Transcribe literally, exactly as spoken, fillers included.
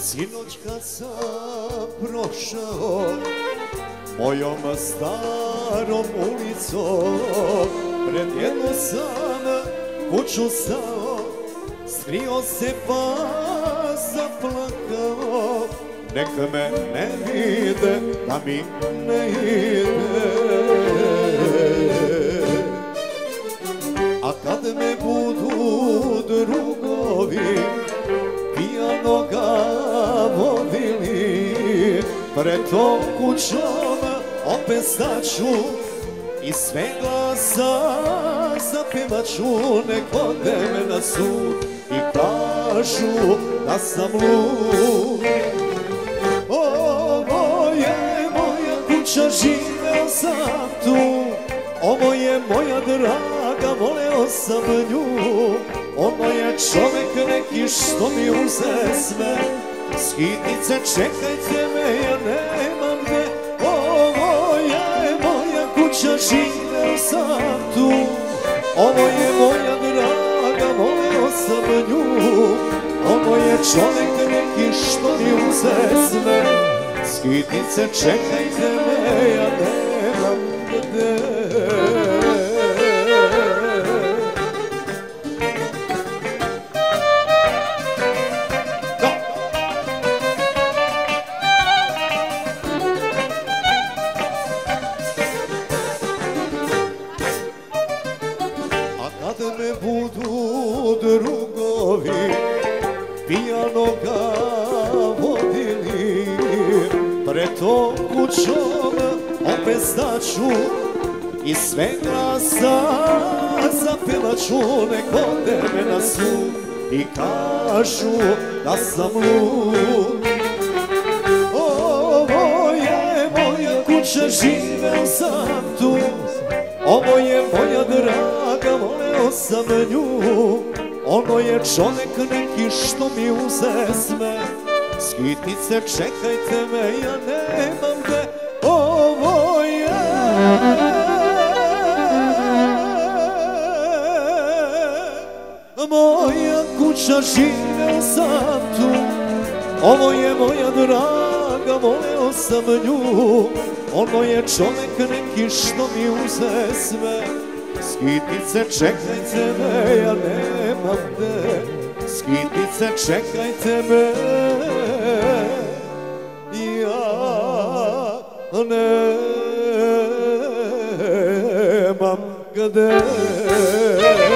Sinoć kad sam prošao mojom starom ulicom, pred jednu sam kuću stao, skrio se pa zaplakao. Nek me ne vide, da mi ne ide. A kad me budu drugovi pijanoga vodili, pred tom kućom opet staću i sve glasa zapevaću. Nek ode me na sud i kažu da sam lud. Ovo je moja kuća, živeo sam tu. Ovo je moja draga, voleo sam nju. Ono je čovek neki što mi uze sve. Skitnice, čekajte me, ja nemam gde. Ovo je moja kuća, živeo sam tu. Ovo je moja draga, voleo sam nju. Ono je čovek neki što mi uze sve. Skitnice, čekajte me, ja nemam gde. Kad me budu drugovi pijanoga vodili, pred tom kućom opet staću i sve glasa zapevaću. Nek ode me na sud i kažu da sam lud. Ovo je moja kuća, živeo sam tu. Ovo je moja draga, voleo sam nju. Ono je čovek neki što mi uze sve. Skitnice, čekajte me, ja nemam gde. Ovo je moja kuća, živeo sam tu. Ovo je moja draga, voleo sam nju. Ono je čovek neki što mi uze sve. Skitnice, čekajte me, ja nemam gde. Skitnice, čekajte me, ja nemam gde.